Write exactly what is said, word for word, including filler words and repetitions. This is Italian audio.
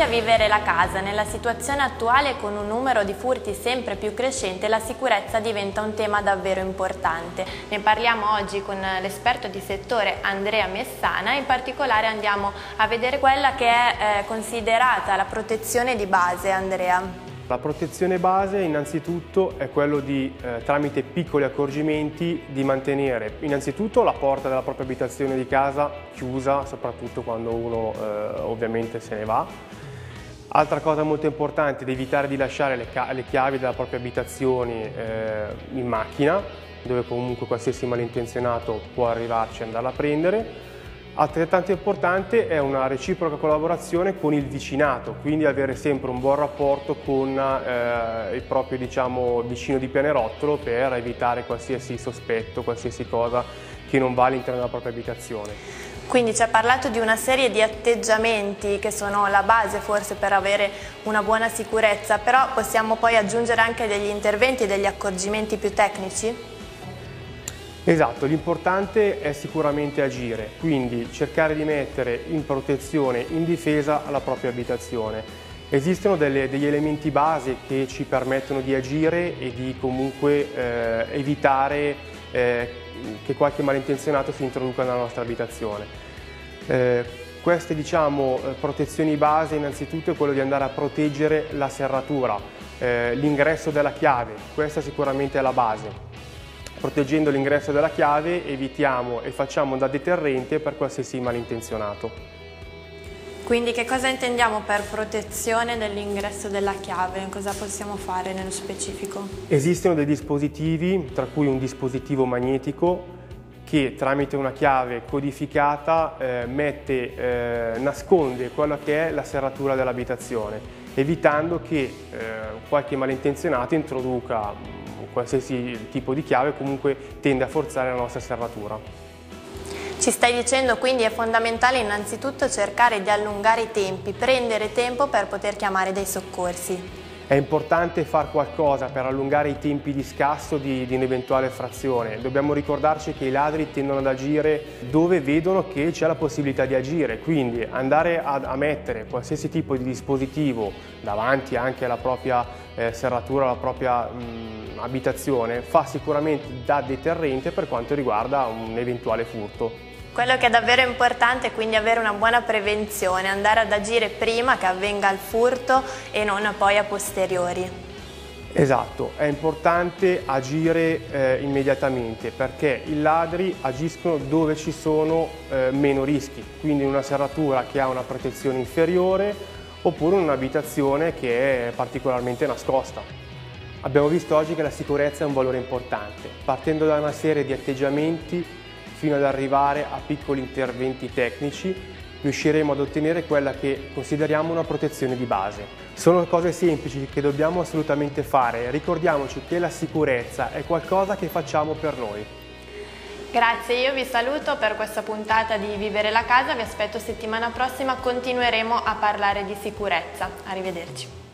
vivere la casa. Nella situazione attuale, con un numero di furti sempre più crescente, la sicurezza diventa un tema davvero importante. Ne parliamo oggi con l'esperto di settore Andrea Messana. In particolare andiamo a vedere quella che è eh, considerata la protezione di base. Andrea. La protezione base innanzitutto è quello di, eh, tramite piccoli accorgimenti, di mantenere innanzitutto la porta della propria abitazione di casa chiusa, soprattutto quando uno eh, ovviamente se ne va. Altra cosa molto importante è di evitare di lasciare le, le chiavi della propria abitazione eh, in macchina, dove comunque qualsiasi malintenzionato può arrivarci e andarla a prendere. Altrettanto importante è una reciproca collaborazione con il vicinato, quindi avere sempre un buon rapporto con eh, il proprio diciamo, vicino di pianerottolo per evitare qualsiasi sospetto, qualsiasi cosa che non va all'interno della propria abitazione. Quindi ci ha parlato di una serie di atteggiamenti che sono la base forse per avere una buona sicurezza, però possiamo poi aggiungere anche degli interventi, degli accorgimenti più tecnici? Esatto, l'importante è sicuramente agire, quindi cercare di mettere in protezione, in difesa la propria abitazione. Esistono delle, degli elementi base che ci permettono di agire e di comunque eh, evitare eh, che qualche malintenzionato si introduca nella nostra abitazione. Eh, queste diciamo, protezioni base innanzitutto è quello di andare a proteggere la serratura, eh, l'ingresso della chiave, questa sicuramente è la base. Proteggendo l'ingresso della chiave evitiamo e facciamo da deterrente per qualsiasi malintenzionato. Quindi che cosa intendiamo per protezione dell'ingresso della chiave? Cosa possiamo fare nello specifico? Esistono dei dispositivi, tra cui un dispositivo magnetico che tramite una chiave codificata eh, mette, eh, nasconde quella che è la serratura dell'abitazione, evitando che eh, qualche malintenzionato introduca qualsiasi tipo di chiave, comunque tende a forzare la nostra serratura. Ci stai dicendo quindi è fondamentale innanzitutto cercare di allungare i tempi, prendere tempo per poter chiamare dei soccorsi. È importante fare qualcosa per allungare i tempi di scasso di, di un'eventuale frazione. Dobbiamo ricordarci che i ladri tendono ad agire dove vedono che c'è la possibilità di agire, quindi andare a, a mettere qualsiasi tipo di dispositivo davanti anche alla propria eh, serratura, alla propria mh, abitazione, fa sicuramente da deterrente per quanto riguarda un eventuale furto. Quello che è davvero importante è quindi avere una buona prevenzione, andare ad agire prima che avvenga il furto e non poi a posteriori. Esatto, è importante agire eh, immediatamente perché i ladri agiscono dove ci sono eh, meno rischi, quindi in una serratura che ha una protezione inferiore oppure in un'abitazione che è particolarmente nascosta. Abbiamo visto oggi che la sicurezza è un valore importante, partendo da una serie di atteggiamenti fino ad arrivare a piccoli interventi tecnici, riusciremo ad ottenere quella che consideriamo una protezione di base. Sono cose semplici che dobbiamo assolutamente fare, ricordiamoci che la sicurezza è qualcosa che facciamo per noi. Grazie, io vi saluto per questa puntata di Vivere la Casa, vi aspetto settimana prossima, continueremo a parlare di sicurezza. Arrivederci.